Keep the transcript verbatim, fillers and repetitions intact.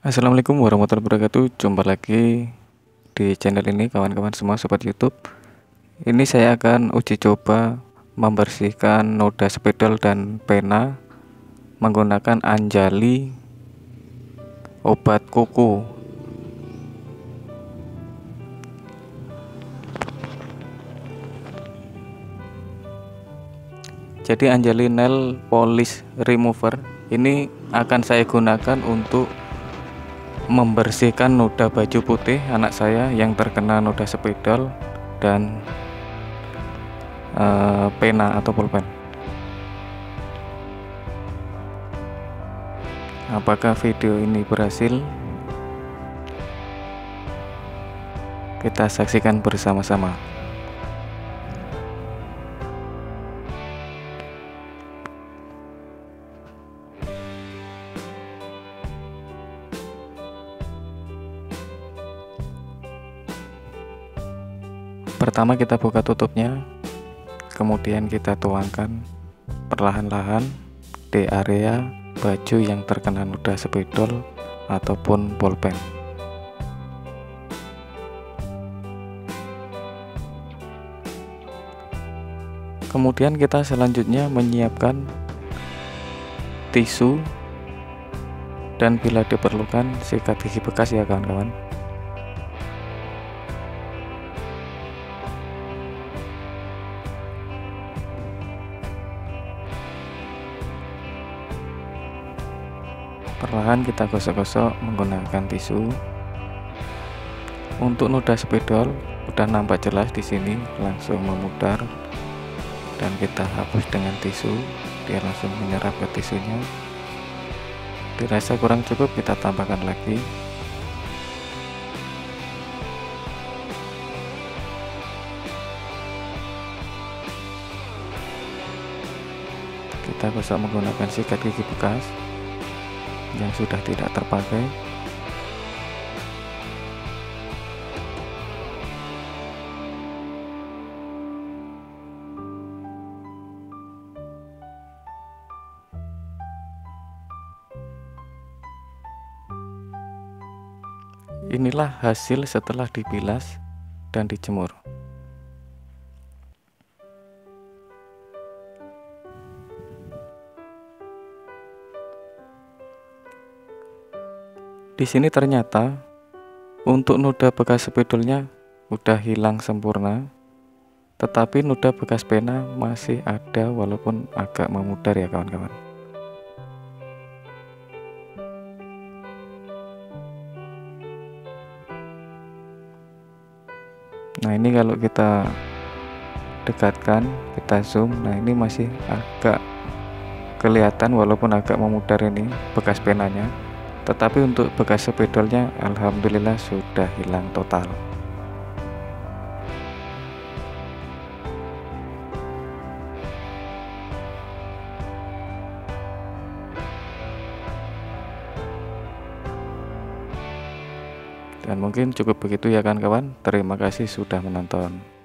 Assalamualaikum warahmatullahi wabarakatuh. Jumpa lagi di channel ini kawan-kawan semua sobat YouTube. Ini saya akan uji coba membersihkan noda spidol dan pena menggunakan Anjali obat kuku. Jadi Anjali Nail Polish Remover ini akan saya gunakan untuk membersihkan noda baju putih anak saya yang terkena noda spidol dan uh, pena atau pulpen. Apakah video ini berhasil? Kita saksikan bersama-sama. Pertama kita buka tutupnya, kemudian kita tuangkan perlahan-lahan di area baju yang terkena noda spidol ataupun pulpen. Kemudian kita selanjutnya menyiapkan tisu dan bila diperlukan sikat gigi bekas ya kawan-kawan. Perlahan kita gosok-gosok menggunakan tisu. Untuk noda spidol udah nampak jelas di sini, langsung memudar dan kita hapus dengan tisu. Dia langsung menyerap ke tisunya. Dirasa kurang cukup, kita tambahkan lagi. Kita gosok menggunakan sikat gigi bekas yang sudah tidak terpakai. Inilah hasil setelah dibilas dan dijemur. Di sini ternyata untuk noda bekas spidolnya udah hilang sempurna, tetapi noda bekas pena masih ada walaupun agak memudar ya kawan-kawan. Nah ini kalau kita dekatkan, kita zoom, nah ini masih agak kelihatan walaupun agak memudar ini bekas penanya. Tetapi untuk bekas spidolnya alhamdulillah sudah hilang total. Dan mungkin cukup begitu ya kawan-kawan. Terima kasih sudah menonton.